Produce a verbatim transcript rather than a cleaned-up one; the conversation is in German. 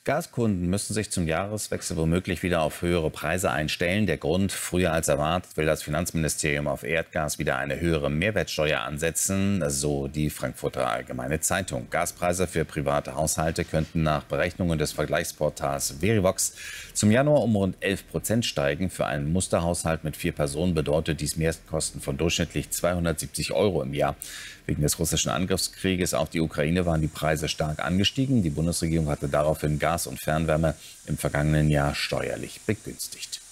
Gaskunden müssen sich zum Jahreswechsel womöglich wieder auf höhere Preise einstellen. Der Grund: früher als erwartet will das Finanzministerium auf Erdgas wieder eine höhere Mehrwertsteuer ansetzen, so die Frankfurter Allgemeine Zeitung. Gaspreise für private Haushalte könnten nach Berechnungen des Vergleichsportals Verivox zum Januar um rund elf Prozent steigen. Für einen Musterhaushalt mit vier Personen bedeutet dies Mehrkosten von durchschnittlich zweihundertsiebzig Euro im Jahr. Wegen des russischen Angriffskrieges auf die Ukraine waren die Preise stark angestiegen. Die Bundesregierung hatte daraufhin Gas und Fernwärme im vergangenen Jahr steuerlich begünstigt.